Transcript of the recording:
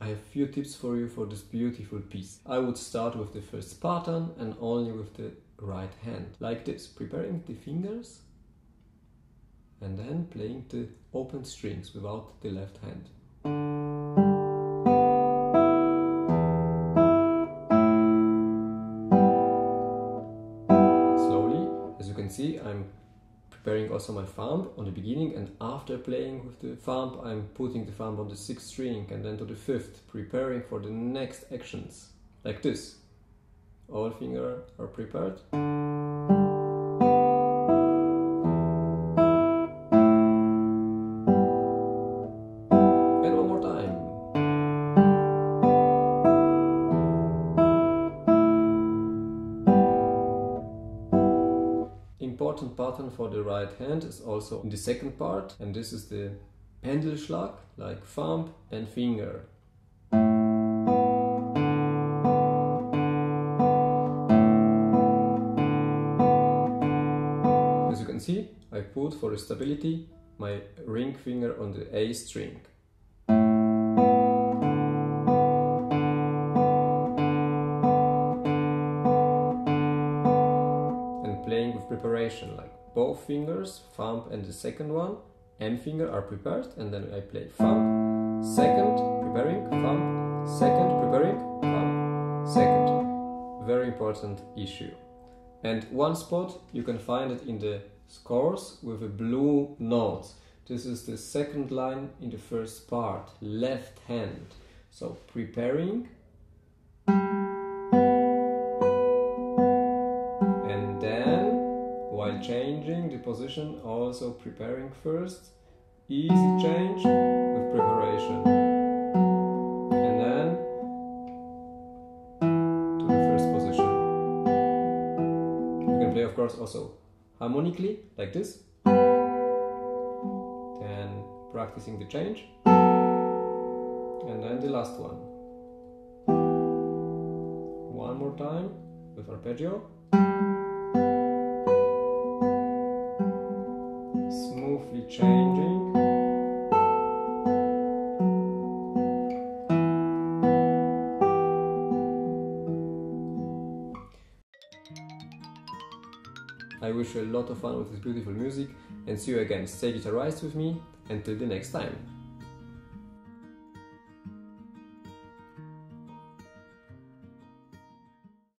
I have few tips for you for this beautiful piece. I would start with the first pattern and only with the right hand, like this, preparing the fingers and then playing the open strings without the left hand. Slowly, as you can see, I'm preparing also my thumb on the beginning, and after playing with the thumb I'm putting the thumb on the 6th string and then to the 5th, preparing for the next actions, like this. All fingers are prepared. And one more time. Important pattern for the right hand is also in the second part, and this is the Pendelschlag, like thumb and finger. As you can see, I put for the stability my ring finger on the A string. Playing with preparation, like both fingers, thumb and the second one, M finger are prepared, and then I play thumb, second, preparing, thumb, second, preparing, thumb, second. Very important issue. And one spot you can find it in the scores with a blue note. This is the second line in the first part, left hand. So preparing, while changing the position, also preparing first, easy change with preparation, and then to the first position. You can play of course also harmonically, like this, then practicing the change, and then the last one. One more time with arpeggio. Smoothly changing. I wish you a lot of fun with this beautiful music and see you again. Stay guitarist with me until the next time.